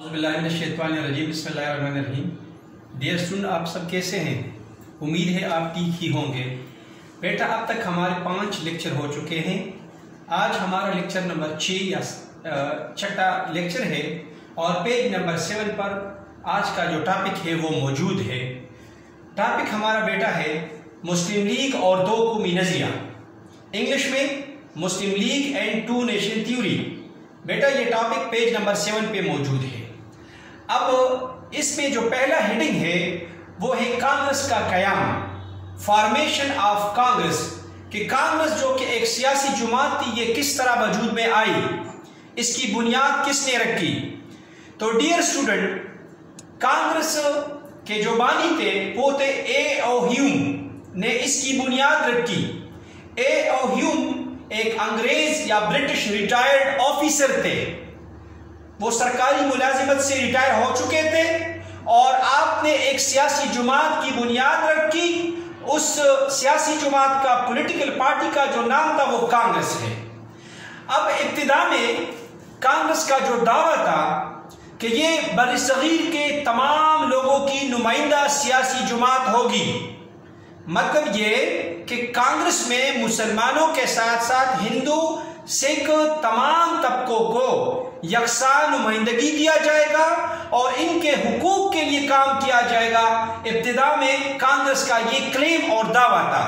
बिस्मिल्लाहिर्रहमानिर्रहीम। Dear student, आप सब कैसे हैं? उम्मीद है आप ठीक ही होंगे। बेटा, अब तक हमारे 5 लेक्चर हो चुके हैं। आज हमारा लेक्चर नंबर 6 या छठा लेक्चर है और पेज नंबर 7 पर आज का जो टॉपिक है वो मौजूद है। टॉपिक हमारा बेटा है मुस्लिम लीग और दो कौमी नज़रिया, इंग्लिश में Muslim League and two nation theory. बेटा, ये टॉपिक पेज नंबर 7 पे मौजूद है। अब इसमें जो पहला हेडिंग है वो है कांग्रेस का कयाम, फॉर्मेशन ऑफ कांग्रेस, कि कांग्रेस जो कि एक सियासी जमात थी ये किस तरह वजूद में आई, इसकी बुनियाद किसने रखी। तो डियर स्टूडेंट, कांग्रेस के जो बानी थे वो थे ए.ओ. ह्यूम ने इसकी बुनियाद रखी। ए.ओ. ह्यूम एक अंग्रेज या ब्रिटिश रिटायर्ड ऑफिसर थे। वो सरकारी मुलाजिमत से रिटायर हो चुके थे और आपने एक सियासी जमात की बुनियाद रखी। उस सियासी जमात का, पॉलिटिकल पार्टी का जो नाम था वो कांग्रेस है। अब इब्तिदा में कांग्रेस का जो दावा था कि ये बरसगीर के तमाम लोगों की नुमाइंदा सियासी जमात होगी। मतलब ये कि कांग्रेस में मुसलमानों के साथ साथ हिंदू, सिख, तमाम तबकों को यकसा नुमाइंदगी दिया जाएगा और इनके हुकूक के लिए काम किया जाएगा। इब्तिदा में कांग्रेस का ये क्लेम और दावा था,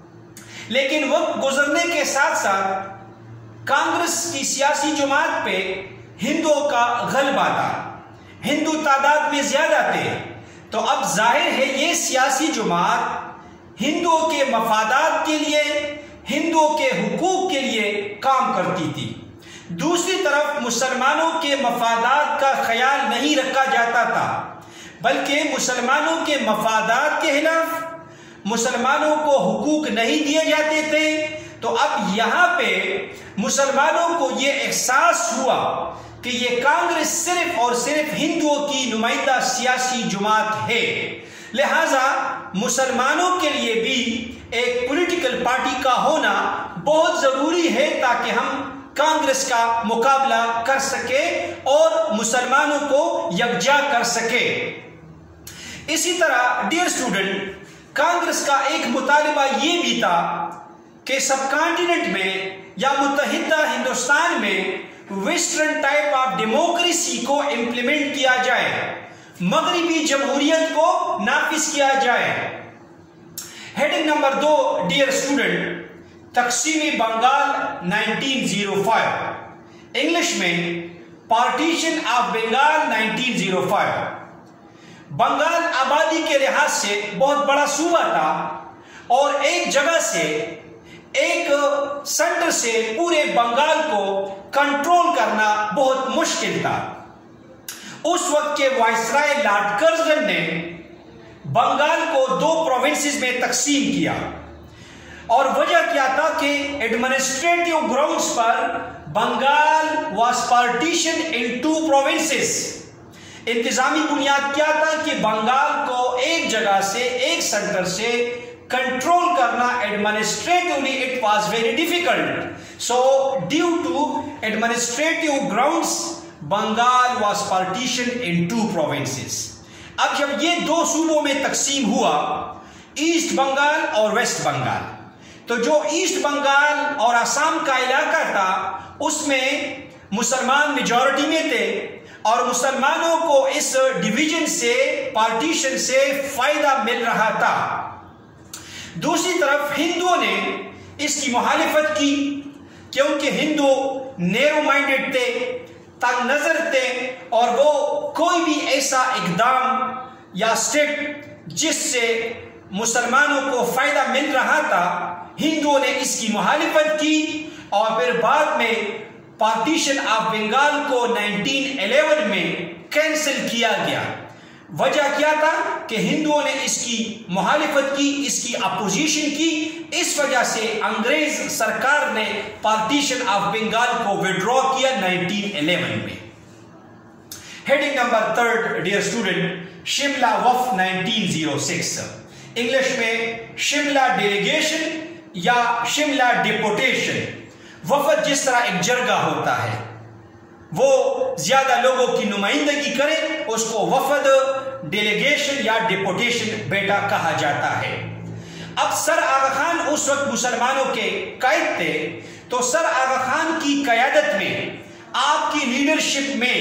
लेकिन वक्त गुजरने के साथ साथ कांग्रेस की सियासी जमात पे हिंदुओं का गलबा था, हिंदू तादाद में ज्यादा थे। तो अब जाहिर है ये सियासी जमात हिंदुओं के मफादात के लिए, हिंदुओं के हुकूक के लिए काम करती थी। दूसरी तरफ मुसलमानों के मफादात का ख्याल नहीं रखा जाता था, बल्कि मुसलमानों के मफादात के खिलाफ मुसलमानों को हुकूक नहीं दिए जाते थे। तो अब यहां पे मुसलमानों को यह एहसास हुआ कि यह कांग्रेस सिर्फ और सिर्फ हिंदुओं की नुमाइंदा सियासी जमात है, लिहाजा मुसलमानों के लिए भी एक पॉलिटिकल पार्टी का होना बहुत जरूरी है ताकि हम कांग्रेस का मुकाबला कर सके और मुसलमानों को यकजा कर सके। इसी तरह डियर स्टूडेंट, कांग्रेस का एक मुतालिबा ये भी था कि सब कॉन्टिनेंट में या मुत्तहिदा हिंदुस्तान में वेस्टर्न टाइप ऑफ डेमोक्रेसी को इंप्लीमेंट किया जाए, मगरिबी जमहूरियत को नाफिज किया जाए। हेडिंग नंबर 2 डियर स्टूडेंट, तकसीमी बंगाल 1905, इंग्लिश में पार्टीशन ऑफ बंगाल 1905। बंगाल आबादी के लिहाज से बहुत बड़ा सूबा था और एक जगह से, एक सेंटर से पूरे बंगाल को कंट्रोल करना बहुत मुश्किल था। उस वक्त के वाइसराय लॉर्ड कर्जन ने बंगाल को 2 प्रोविंसेस में तकसीम किया और वजह क्या था कि एडमिनिस्ट्रेटिव ग्राउंड्स पर Bengal was partition in 2 provinces. इंतजामी बुनियाद क्या था कि बंगाल को एक जगह से, एक सेंटर से कंट्रोल करना administratively it was very difficult. So due to administrative grounds Bengal was partition in 2 provinces. अब जब ये 2 सूबों में तकसीम हुआ, ईस्ट बंगाल और वेस्ट बंगाल, तो जो ईस्ट बंगाल और असम का इलाका था उसमें मुसलमान मेजॉरिटी में थे और मुसलमानों को इस डिवीजन से, पार्टीशन से फायदा मिल रहा था। दूसरी तरफ हिंदुओं ने इसकी मुखालिफत की क्योंकि हिंदू नैरो माइंडेड थे, तंग नजर थे और वो कोई भी ऐसा इकदाम या स्टेप जिससे मुसलमानों को फायदा मिल रहा था, हिंदुओं ने इसकी मुखालिफत की और फिर बाद में पार्टीशन ऑफ बंगाल को 1911 में कैंसिल किया गया। वजह क्या था कि हिंदुओं ने इसकी मुखालिफत की, इसकी अपोजिशन की। इस वजह से अंग्रेज सरकार ने पार्टीशन ऑफ बंगाल को विड्रॉ किया 1911 में। Heading number 3 dear student, Shimla वफ 1906, इंग्लिश में शिमला डेलीगेशन या शिमला डिपोटेशन। वफद जिस तरह एक जरगा होता है, وہ زیادہ لوگوں کی نمائندگی کرے اس کو وفد، ڈیلیگیشن یا ڈیپوٹیشن بیٹا کہا جاتا ہے۔ اب سر آغا خان اس وقت مسلمانوں کے قائد تھے، تو سر آغا خان کی قیادت میں، آپ کی لیڈرشپ میں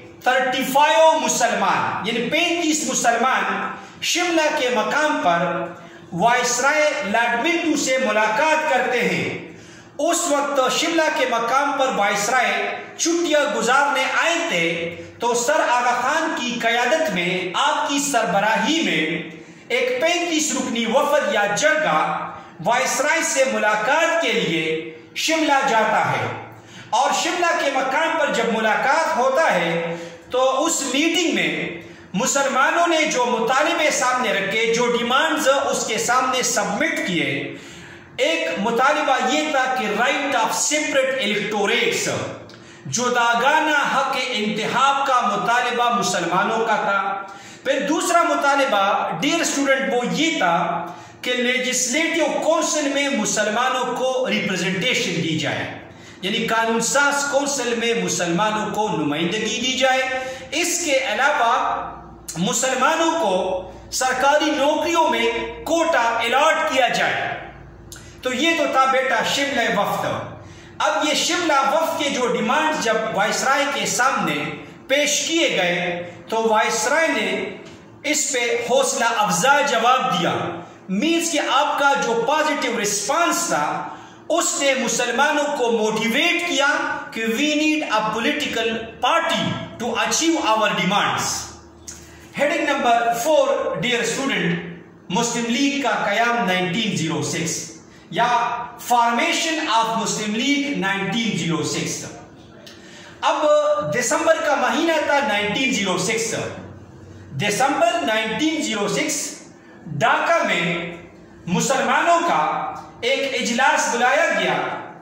35 مسلمان یعنی 35 مسلمان شملہ کے مقام پر وائسرائے لارڈ منٹو سے ملاقات کرتے ہیں۔ اس وقت شملہ کے مقام پر وائسرائے چھٹیاں گزارنے آئے تھے، تو سر آغا خان کی قیادت میں، آپ کی سربراہی میں ایک 35 رکنی وفد یا جرگہ وائسرائے سے ملاقات کے لیے شملہ جاتا ہے، اور شملہ کے مقام پر جب ملاقات ہوتا ہے تو اس میٹنگ میں مسلمانوں نے جو مطالبے سامنے رکھے، جو ڈیمانڈز اس کے سامنے سبمٹ کیے، ایک مطالبہ یہ تھا کہ رائٹ آف سیپریٹ الیکٹوریٹس، جداگانہ حق انتخاب کا مطالبہ مسلمانوں کا تھا۔ پھر دوسرا مطالبہ ڈیئر اسٹوڈنٹ وہ یہ تھا کہ لیجسلیٹو کونسل میں مسلمانوں کو ریپرزنٹیشن دی جائے، یعنی قانون ساز کونسل میں مسلمانوں کو نمائندگی دی جائے۔ اس کے علاوہ مسلمانوں کو سرکاری نوکریوں میں کوٹا الاٹ کیا جائے۔ تو یہ تو تھا بیٹا شملہ وفد۔ اب یہ شملہ وفد کے جو ڈیمانڈ جب وائسرائے کے سامنے پیش کیے گئے تو وائسرائے نے اس پہ حوصلہ افزا جواب دیا، مینس کہ آپ کا جو پازیٹیو رسپانس تھا اس نے مسلمانوں کو موٹیویٹ کیا کہ we need a political party to achieve our demands. Heading number 4 dear student, Muslim League کا قیام 1906 یا فارمیشن آف مسلم لیگ 1906۔ اب دسمبر کا مہینہ تھا 1906، دسمبر 1906 ڈھاکہ میں مسلمانوں کا ایک اجلاس بلایا گیا،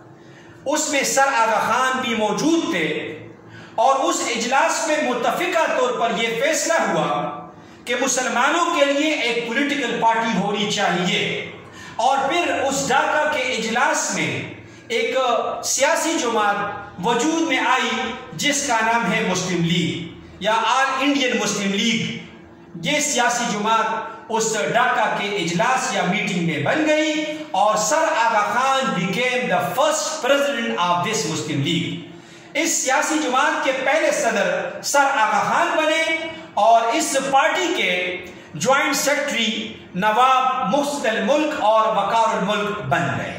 اس میں سر آغا خان بھی موجود تھے، اور اس اجلاس میں متفقہ طور پر یہ فیصلہ ہوا کہ مسلمانوں کے لیے ایک پولیٹیکل پارٹی ہونی چاہیے۔ اور پھر اس ڈھاکہ کے اجلاس میں ایک سیاسی جماعت وجود میں آئی جس کا نام ہے مسلم لیگ یا آل انڈین مسلم لیگ۔ یہ سیاسی جماعت اس ڈھاکہ کے اجلاس یا میٹنگ میں بن گئی، اور sir Aga Khan became the first president of this Muslim League. اس سیاسی جماعت کے پہلے صدر سر آغا خان بنے، اور اس پارٹی کے جوائنٹ سیکرٹری نواب محسن الملک اور وقار الملک بن گئے۔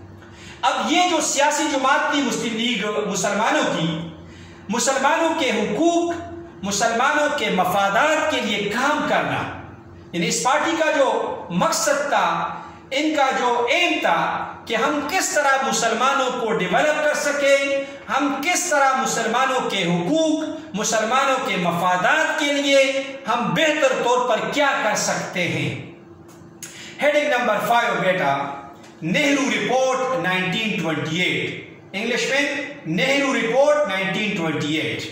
اب یہ جو سیاسی جماعت تھی مسلم لیگ مسلمانوں کی، مسلمانوں کے حقوق، مسلمانوں کے مفادات کے لیے کام کرنا، یعنی اس پارٹی کا جو مقصد تھا، ان کا جو ایم تھا کہ ہم کس طرح مسلمانوں کو ڈیولپ کر سکیں، ہم کس طرح مسلمانوں کے حقوق، مسلمانوں کے مفادات کے لیے ہم بہتر طور پر کیا کر سکتے ہیں۔ ہیڈنگ نمبر 5 بیٹا، نہرو رپورٹ 1928، انگلش میں نہرو رپورٹ 1928۔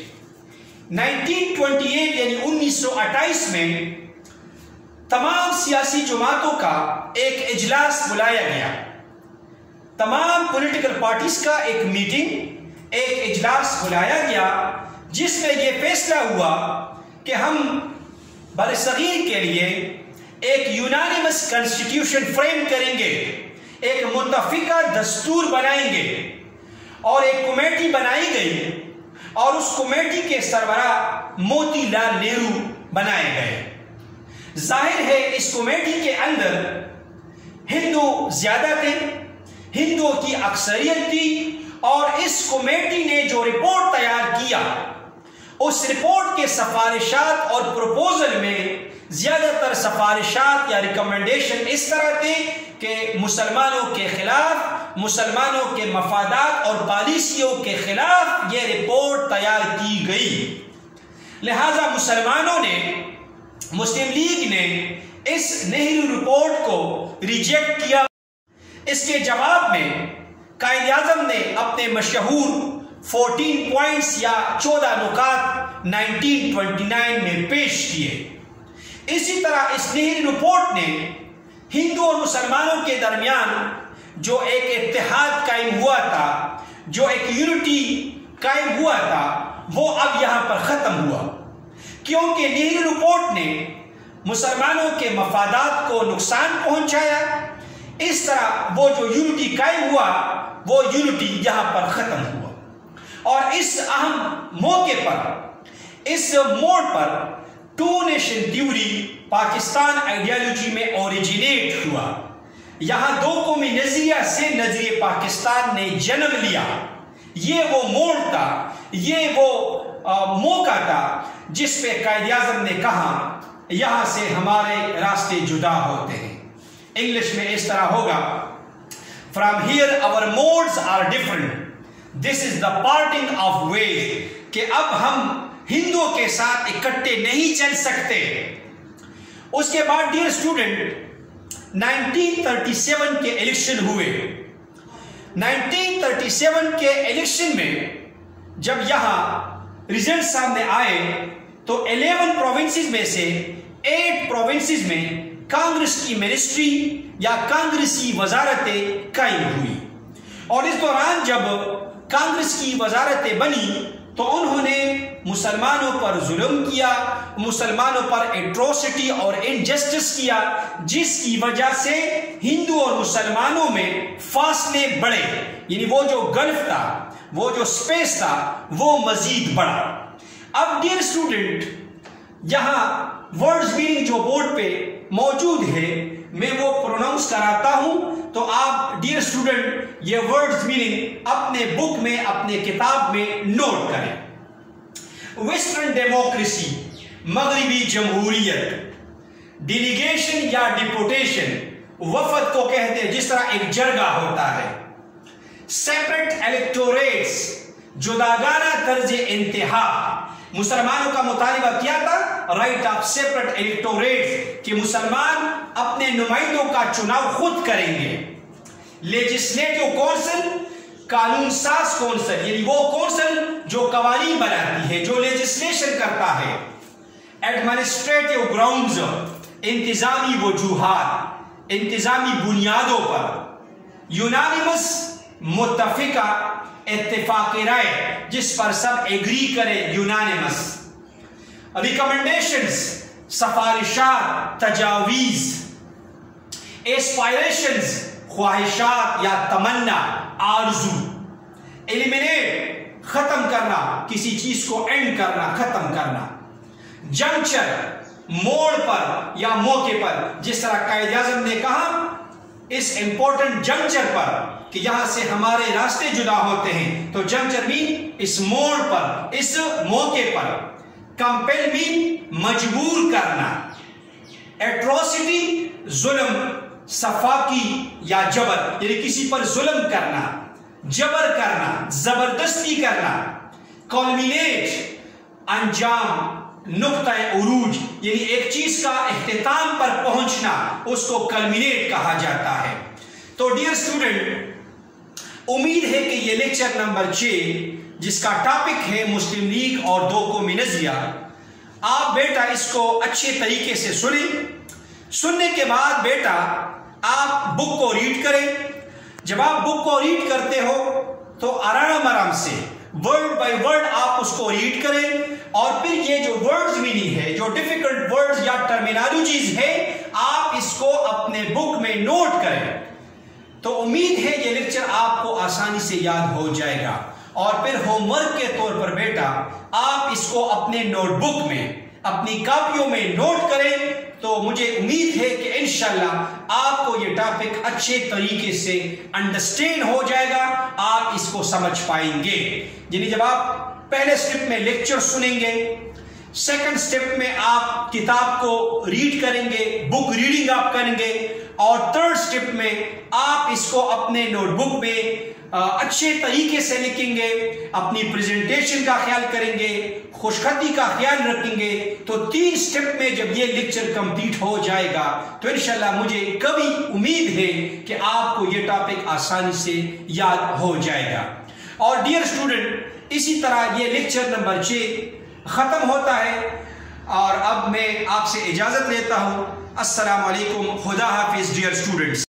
1928 یعنی 1928 میں تمام سیاسی جماعتوں کا ایک اجلاس بلایا گیا، تمام پولیٹیکل پارٹیز کا ایک میٹنگ، ایک اجلاس بلایا گیا، جس میں یہ فیصلہ ہوا کہ ہم برصغیر کے لیے ایک یونانیمس کنسٹیٹیوشن فریم کریں گے، ایک متفقہ دستور بنائیں گے، اور ایک کمیٹی بنائی گئی، اور اس کمیٹی کے سربراہ موتی لال نہرو بنائے گئے۔ ظاہر ہے اس کمیٹی کے اندر ہندو زیادہ تھے، ہندوؤں کی اکثریت تھی، اور اس کمیٹی نے جو رپورٹ تیار کیا، اس رپورٹ کے سفارشات اور پروپوزل میں زیادہ تر سفارشات یا ریکمنڈیشن اس طرح تھے کہ مسلمانوں کے خلاف، مسلمانوں کے مفادات اور پالیسیوں کے خلاف یہ رپورٹ تیار کی گئی۔ لہذا مسلمانوں نے، مسلم لیگ نے اس نہرو رپورٹ کو ریجیکٹ کیا۔ اس کے جواب میں قائد اعظم نے اپنے مشہور 14 پوائنٹس یا 14 نکات 1929 میں پیش کیے۔ اسی طرح اس نہرو رپورٹ نے ہندو اور مسلمانوں کے درمیان جو ایک اتحاد قائم ہوا تھا، جو ایک یونٹی قائم ہوا تھا، وہ اب یہاں پر ختم ہوا، کیونکہ نہری رپورٹ نے مسلمانوں کے مفادات کو نقصان پہنچایا۔ اس طرح وہ جو یونٹی قائم ہوا وہ یونٹی یہاں پر ختم ہوا، اور اس اہم موقع پر، اس موڑ پر two nation theory Pakistan ideology میں اوریجنیٹ ہوا۔ یہاں دو قومی نظریہ سے نظریہ پاکستان نے جنم لیا۔ یہ وہ موڑ تھا، یہ وہ موقع تھا جس پہ قائد اعظم نے کہا یہاں سے ہمارے راستے جدا ہوتے ہیں۔ انگلش میں اس طرح ہوگا، From here our modes are different. This is the parting of ways. کہ اب ہم ہندوؤں کے ساتھ اکٹھے نہیں چل سکتے۔ اس کے بعد ڈیئر اسٹوڈنٹ 1937 کے الیکشن ہوئے۔ 1937 کے الیکشن میں جب یہاں ریزلٹ سامنے آئے تو 11 پروونسز میں سے 8 پروونسز میں کانگریس کی منسٹری یا کانگریسی وزارتیں قائم ہوئی، اور اس دوران جب کانگریس کی وزارتیں بنی تو انہوں نے مسلمانوں پر ظلم کیا، مسلمانوں پر ایٹروسٹی اور انجسٹس کیا، جس کی وجہ سے ہندو اور مسلمانوں میں فاصلے بڑھے، یعنی وہ جو گلف تھا، وہ جو سپیس تھا وہ مزید بڑھا۔ اب ڈیئر اسٹوڈنٹ یہاں ورڈز میننگ جو بورڈ پہ موجود ہے میں وہ پروناؤنس کراتا ہوں، تو آپ ڈیئر اسٹوڈنٹ یہ ورڈز میننگ اپنے بک میں، اپنے کتاب میں نوٹ کریں۔ ویسٹرن ڈیموکریسی، مغربی جمہوریت، ڈیلیگیشن یا ڈیپوٹیشن وفد کو کہتے ہیں، جس طرح ایک جرگہ ہوتا ہے۔ سیپریٹ الیکٹوریٹس، جداگانہ طرز انتخاب، مسلمانوں کا مطالبہ کیا تھا رائٹ آف سیپریٹ الیکٹوریٹس، کہ مسلمان اپنے نمائندوں کا چناؤ خود کریں گے۔ لیجسلیٹو کونسل، قانون ساز کونسل، یعنی وہ کونسل جو قوانین بناتی ہے، جو لیجسلیشن کرتا ہے۔ ایڈمنسٹریٹو گراؤنڈز، انتظامی وجوہات، انتظامی بنیادوں پر۔ یونانیمس، متفقہ، اتفاق رائے، جس پر سب ایگری کرے، یونانیمس۔ ریکمنڈیشنز، سفارشات، تجاویز۔ ایسپائریشنز، خواہشات یا تمنا، آرزو۔ ایلیمینیٹ، ختم کرنا، کسی چیز کو اینڈ کرنا، ختم کرنا۔ جنکچر، موڑ پر یا موقع پر، جس طرح قائد اعظم نے کہا اس امپورٹنٹ جنکچر پر کہ یہاں سے ہمارے راستے جدا ہوتے ہیں، تو جنکچر مین اس موڑ پر، اس موقع پر۔ کمپیل مین مجبور کرنا۔ ایٹروسٹی، ظلم، صفاقی یا جبر، یعنی کسی پر ظلم کرنا، جبر کرنا، زبردستی کرنا۔ کلمینیٹ، انجام، نقطہ عروج، یعنی ایک چیز کا اختتام پر پہنچنا، اس کو کلمینیٹ کہا جاتا ہے۔ تو ڈیئر اسٹوڈنٹ امید ہے کہ یہ لیکچر نمبر 6 جس کا ٹاپک ہے مسلم لیگ اور دو قومی نظریہ، آپ بیٹا اس کو اچھے طریقے سے سنیں۔ سننے کے بعد بیٹا آپ بک کو ریڈ کریں۔ جب آپ بک کو ریڈ کرتے ہو تو آرام سے ورڈ بائی ورڈ آپ اس کو ریڈ کریں، اور پھر یہ جو ورڈز میننگ ہے، جو ڈیفیکلٹ ورڈز یا ٹرمینالوجیز ہے، آپ اس کو اپنے بک میں نوٹ کریں۔ تو امید ہے یہ لیکچر آپ کو آسانی سے یاد ہو جائے گا، اور پھر ہوم ورک کے طور پر بیٹا آپ اس کو اپنے نوٹ بک میں، اپنی کاپیوں میں نوٹ کریں، تو مجھے امید ہے کہ انشاءاللہ آپ کو یہ ٹاپک اچھے طریقے سے انڈرسٹینڈ ہو جائے گا، آپ اس کو سمجھ پائیں گے۔ یعنی جب آپ پہلے سٹیپ میں لیکچر سنیں گے، سیکنڈ سٹیپ میں آپ کتاب کو ریڈ کریں گے، بک ریڈنگ آپ کریں گے، اور تھرڈ سٹیپ میں آپ اس کو اپنے نوٹ بک میں اچھے طریقے سے لکھیں گے، اپنی پریزنٹیشن کا خیال کریں گے، خوشخطی کا خیال رکھیں گے۔ تو 3 سٹیپ میں جب یہ لیکچر کمپلیٹ ہو جائے گا تو انشاءاللہ مجھے کبھی امید ہے کہ آپ کو یہ ٹاپک آسانی سے یاد ہو جائے گا۔ اور ڈیئر اسٹوڈنٹ اسی طرح یہ لیکچر نمبر 6 ختم ہوتا ہے، اور اب میں آپ سے اجازت لیتا ہوں۔ السلام علیکم، خدا حافظ ڈیئر اسٹوڈنٹس۔